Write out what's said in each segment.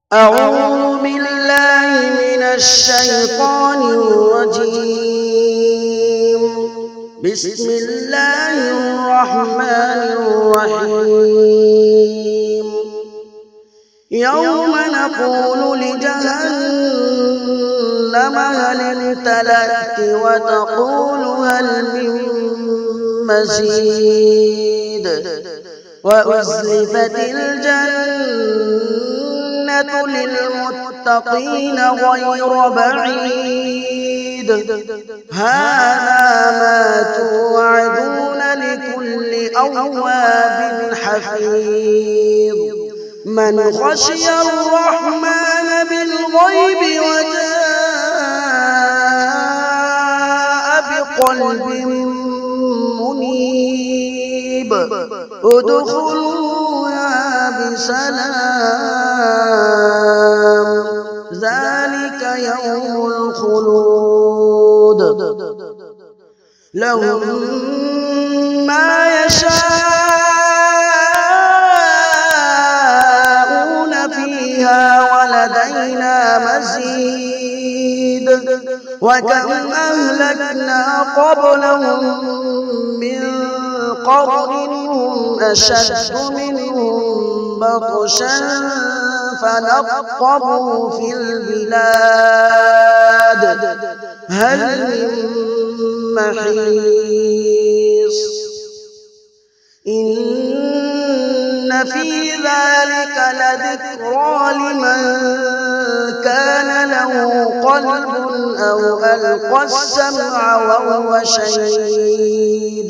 أعوذ بالله من الشيطان الرجيم. بسم الله الرحمن الرحيم. يوم نقول لجهنم هل امتلأت وتقول هل من مزيد وأزلفت الجنة للمتقين غير بعيد هذا ما توعدون لكل أواب حفيظ من خشي الرحمن بالغيب وجاء بقلب منيب ادخلوها بسلام ذلك يوم الخلود لهم ما يشاءون فيها ولدينا مزيد وكم أهلكنا قبلهم من قرن هم أشد منهم بطشا فنقبوا في البلاد هل من محيص إن في ذلك لذكرى لمن كان له قلب أو ألقى السمع وهو شهيد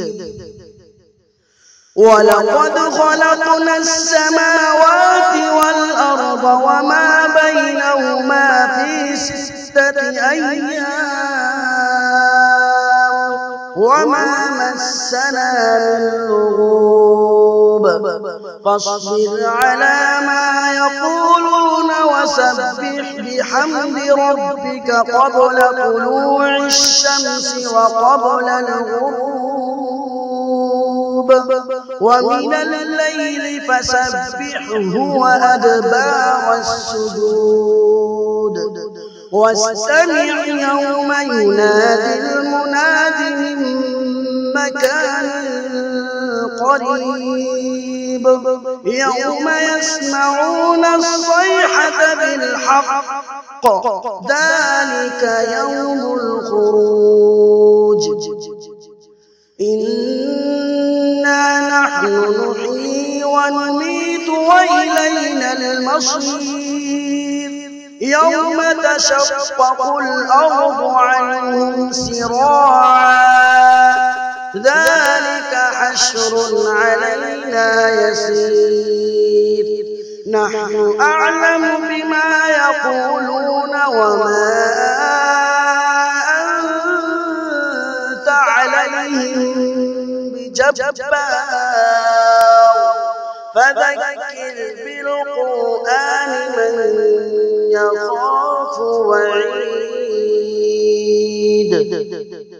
ولقد خلقنا السماوات والأرض وما بينهما في 6 أيام وما مسنا من لغوب فاصبر على ما يقولون وسبح بحمد ربك قبل طلوع الشمس وقبل الغروب ومن الليل فسبحه وأدبار السجود واستمع يوم ينادي المناد من مكان قريب يوم يسمعون الصيحة بالحق ذلك يوم الخروج إنا نحن نحيي ونميت وإلينا المصير يوم تشقق الأرض عنهم سراعا ذلك حشر علينا يسير نحن أعلم بما يقولون وما أنت عليهم بجبار فذكر بالقرآن من يخاف وعيد